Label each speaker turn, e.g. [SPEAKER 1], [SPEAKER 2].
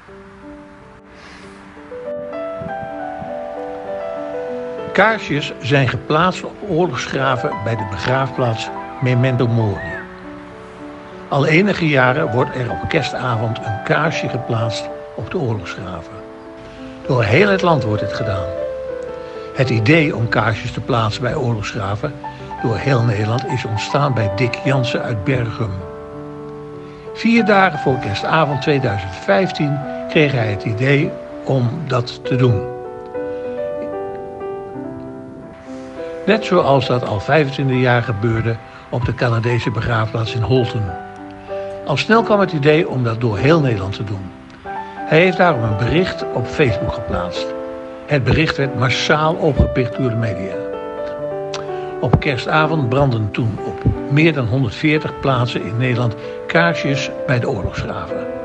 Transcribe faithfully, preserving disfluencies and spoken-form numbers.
[SPEAKER 1] Kaarsjes zijn geplaatst op oorlogsgraven bij de begraafplaats Memento Mori. Al enige jaren wordt er op kerstavond een kaarsje geplaatst op de oorlogsgraven. Door heel het land wordt dit gedaan. Het idee om kaarsjes te plaatsen bij oorlogsgraven door heel Nederland is ontstaan bij Dick Jansen uit Bergum. Vier dagen voor kerstavond tweeduizend vijftien kreeg hij het idee om dat te doen. Net zoals dat al vijfentwintig jaar gebeurde op de Canadese begraafplaats in Holten. Al snel kwam het idee om dat door heel Nederland te doen. Hij heeft daarom een bericht op Facebook geplaatst. Het bericht werd massaal opgepikt door de media. Op kerstavond brandden toen op meer dan honderdveertig plaatsen in Nederland kaarsjes bij de oorlogsgraven.